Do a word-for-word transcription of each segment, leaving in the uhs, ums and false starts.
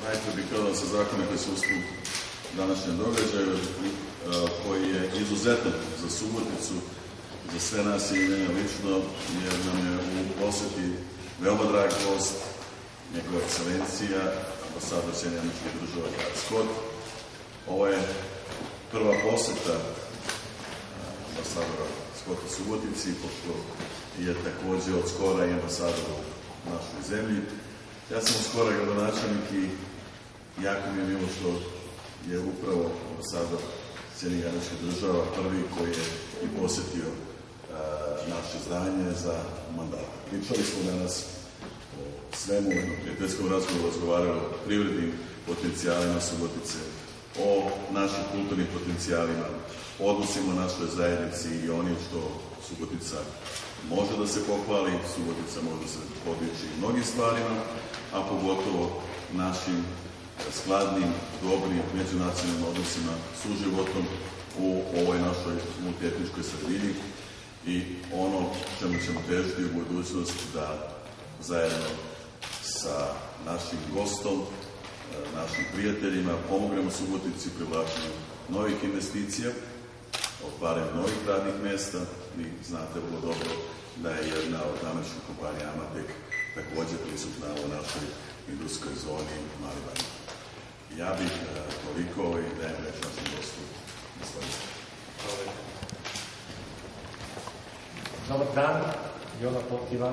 Najprije bih htio da se zahvalim prisustvu današnjem događaju koji je izuzetan za Suboticu, za sve nas i mene lično, jer nam je u posjeti veoma drag gost, njegova ekscelencija, ambasador Sjedinjenih Američkih Država Brad Scott. Ovo je prva posjeta ambasadora Scotta Subotici, pošto je takođe od skora i ambasador u našoj zemlji. Ja sam od skora gradonačelnik i jako mi je milo što je upravo ambasador Sjedinjenih Američkih Država prvi koji je i posjetio naše zdanje za mandat. Pričali smo danas o svemu, na prijateljskom razgovoru razgovarali o privrednim potencijalima Subotice, o našim kulturnim potencijalima, odnosima našoj zajednici i onim što Subotica može da se pohvali, Subotica može da se podiči u mnogim stvarima, a pogotovo našim skladnim, dobrim međunacionalnim odnosima, suživotom u ovoj našoj multietničkoj sredini i ono čemu ćemo težiti u budućnosti da zajedno sa našim gostom, našim prijateljima pomognemo Subotici u privlačenju novih investicija, otvaranju novih radnih mesta. Vi znate vrlo dobro da je jedna od američkih kompanija Amatek takođe prisutna u našoj industrijskoj zoni Mali Banji. Ja bih toliko i dajem reč našem gostu. Dobar dan, Jona Ivan.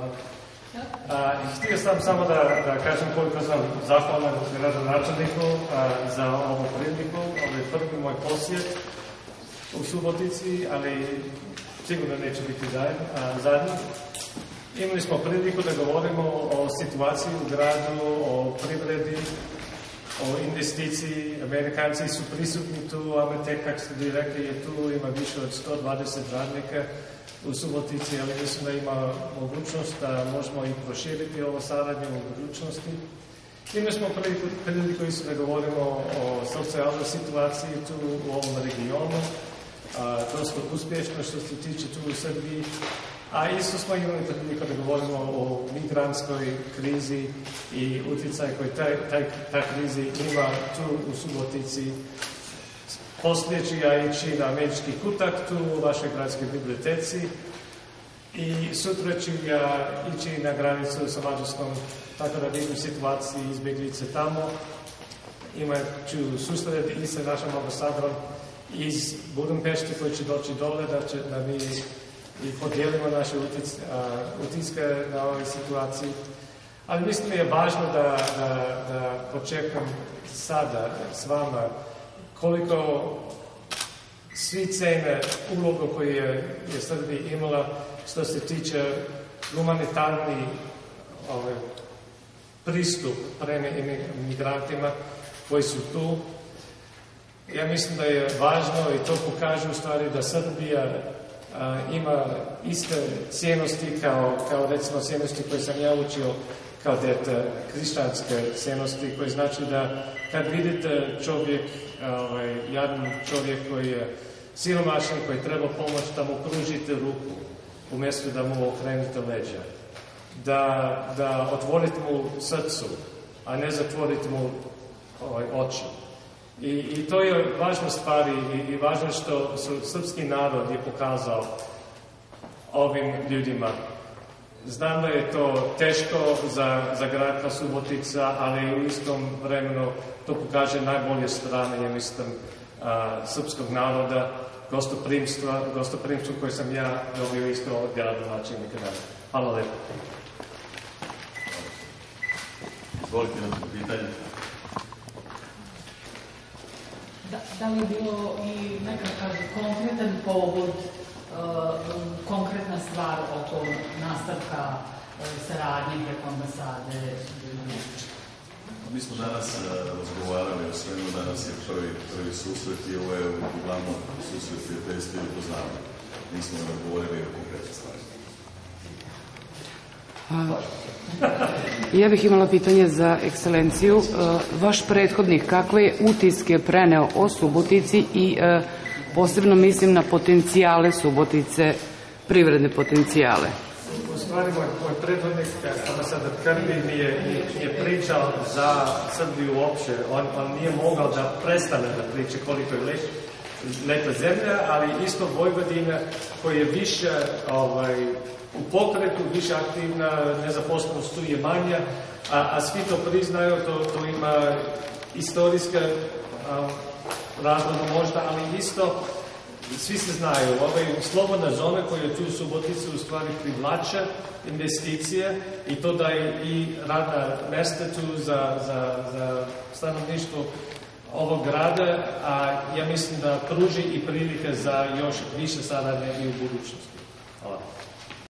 Htio sam samo da, da kažem koliko sam zahvalan gradonačelniku za ovu priliku. Ovo je prvi moj posjet u Subotici, ali sigurno neće biti zadnji. Imali smo priliku da govorimo o situaciji u gradu, o privredi, o investiciji. Amerikanci su prisutni tu, Amatek, kako ste vi rekli, je tu, ima više od sto dvadeset radnika u Subotici, ali mislim da ima mogućnost da možemo i proširiti ovo saradnje u budućnosti. Imali smo priliku, priliku isto da govorimo o socijalnoj situaciji tu u ovom regionu, dosta uspješno što se tiče tu u Srbiji, a isto smo imali priliku da govorimo o migrantskoj krizi i utjecaj koji taj, taj, ta krizi ima tu u Subotici. Poslije ću ja ići na američki kutak tu u vašoj gradskoj biblioteci i sutra ću ja ići na granicu sa Mađarskom, tako da vidim situaciju izbjeglice tamo. Imat ću susret i sa našim ambasadorom iz Budimpešte koji će doći dole da, će, da mi i podijelimo naše utic, a, utiske na ovoj situaciji. Ali mislim da je važno da, da, da počekam sada s vama koliko svi cene ulogu koju je, je Srbija imala što se tiče humanitarni ovaj, pristup prema imigrantima koji su tu. Ja mislim da je važno i to pokaže u stvari da Srbija a, ima iste cijenosti kao, kao recimo cijenosti koje sam ja učio kao dete, hrišćanske cijenosti, koje znači da kad vidite čovjek, ovaj, jadan čovjek koji je siromašan, koji treba pomoć, da mu pružite ruku umjesto da mu okrenete leđa. Da, da otvorite mu srcu, a ne zatvorite mu ovaj, oči. I, I to je važna stvar i, i važno što srpski narod je pokazao ovim ljudima. Znam da je to teško za, za grad kao Subotica, ali u istom vremenu to pokaže najbolje strane, ja mislim, a, srpskog naroda, gostoprimstva, gostoprimstvo koje sam ja dobio isto od gradonačelnika. Hvala lepo. Izvolite na pitanje. Da, da li je bilo i nekakav konkretan povod, uh, konkretna stvar oko nastavka uh, saradnje preko ambasade? Mi smo danas uh, razgovarali o svemu, danas je prvi, prvi susret i ovo je uglavnom susret prijateljstva i upoznavanja. Nismo govorili o konkretne stvari. Ja bih imala pitanje za ekscelenciju. Vaš prethodnik kakve utiske preneo o Subotici i posebno mislim na potencijale Subotice, privredne potencijale? stvari moj, moj prethodnik, ambasador Krbi, mi je, je pričao za Srbiju uopće. On, on nije mogao da prestane da priča koliko je lep, lepa zemlja, ali isto Vojvodina koja je više ovaj, u pokretu, više aktivna, nezaposlenost tu je manja, a, a svi to priznaju, to, to ima istorijska razloga možda, ali isto svi se znaju, ovaj slobodna zona koja je tu u Subotici u stvari privlača investicije i to da je i radna mesta tu za, za, za stanovništvo ovog grada, a ja mislim da pruži i prilike za još više saradnje i u budućnosti. Hvala.